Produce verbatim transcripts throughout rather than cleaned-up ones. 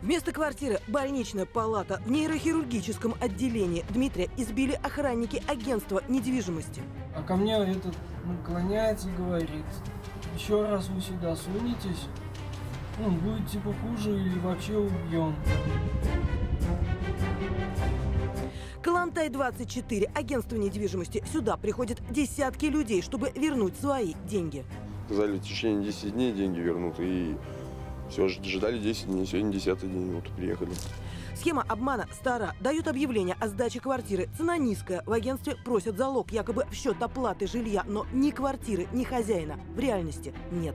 Вместо квартиры больничная палата в нейрохирургическом отделении Дмитрия избили охранники агентства недвижимости. А ко мне этот наклоняется, говорит: еще раз вы сюда сунетесь, ну, будет типа хуже или вообще убьем. Калантай двадцать четыре. Агентство недвижимости. Сюда приходят десятки людей, чтобы вернуть свои деньги. Сказали, в течение десяти дней деньги вернут. И все, ждали десять дней. Сегодня десятый день, вот приехали. Схема обмана стара. Дают объявление о сдаче квартиры. Цена низкая. В агентстве просят залог, якобы в счет оплаты жилья. Но ни квартиры, ни хозяина в реальности нет.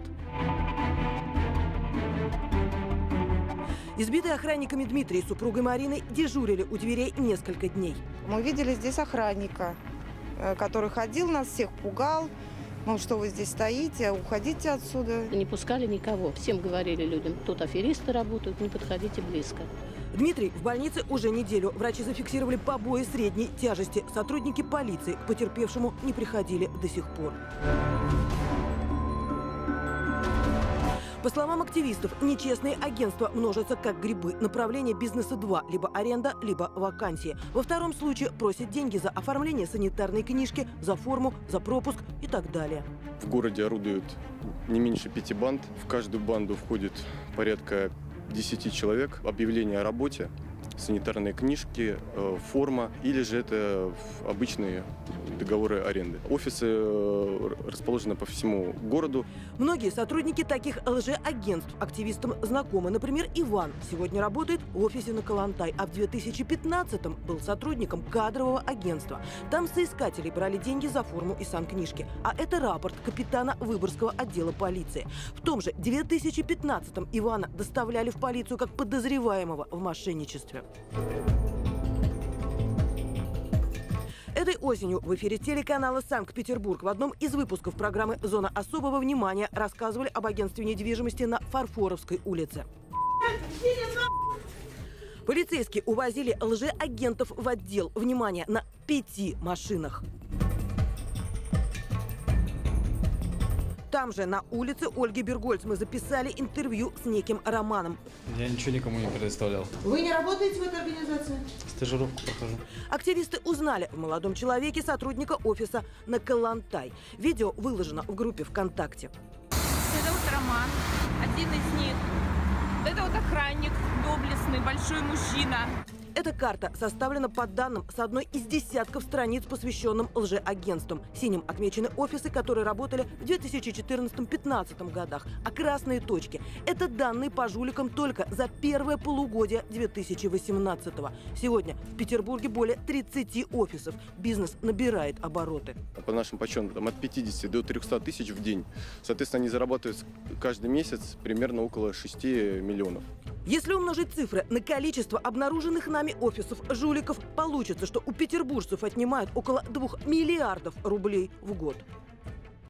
Избитые охранниками Дмитрий и супругой Мариной дежурили у дверей несколько дней. Мы видели здесь охранника, который ходил, нас всех пугал. Ну, что вы здесь стоите, уходите отсюда. Не пускали никого. Всем говорили людям: тут аферисты работают, не подходите близко. Дмитрий в больнице уже неделю. Врачи зафиксировали побои средней тяжести. Сотрудники полиции к потерпевшему не приходили до сих пор. По словам активистов, нечестные агентства множатся как грибы. Направление бизнеса два – либо аренда, либо вакансии. Во втором случае просят деньги за оформление санитарной книжки, за форму, за пропуск и так далее. В городе орудуют не меньше пяти банд. В каждую банду входит порядка десяти человек. Объявление о работе, санитарные книжки, форма или же это обычные договоры аренды. Офисы расположены по всему городу. Многие сотрудники таких лжеагентств активистам знакомы. Например, Иван сегодня работает в офисе на Калантай, а в две тысячи пятнадцатом был сотрудником кадрового агентства. Там соискатели брали деньги за форму и санкнижки. А это рапорт капитана Выборгского отдела полиции. В том же две тысячи пятнадцатом Ивана доставляли в полицию как подозреваемого в мошенничестве. Этой осенью в эфире телеканала «Санкт-Петербург» в одном из выпусков программы «Зона особого внимания» рассказывали об агентстве недвижимости на Фарфоровской улице. Полицейские увозили лжеагентов в отдел. Внимание, на пяти машинах. Там же, на улице Ольги Бергольц, мы записали интервью с неким Романом. Я ничего никому не предоставлял. Вы не работаете в этой организации? Стажировку прохожу. Активисты узнали в молодом человеке сотрудника офиса на Калантай. Видео выложено в группе ВКонтакте. Это вот Роман, один из них. Это вот охранник, доблестный, большой мужчина. Эта карта составлена по данным с одной из десятков страниц, посвященным лжеагентствам. Синим отмечены офисы, которые работали в две тысячи четырнадцатом — две тысячи пятнадцатом годах. А красные точки – это данные по жуликам только за первое полугодие две тысячи восемнадцатого. Сегодня в Петербурге более тридцати офисов. Бизнес набирает обороты. По нашим подсчетам, от пятидесяти до трёхсот тысяч в день. Соответственно, они зарабатывают каждый месяц примерно около шести миллионов. Если умножить цифры на количество обнаруженных нами офисов жуликов, получится, что у петербуржцев отнимают около двух миллиардов рублей в год.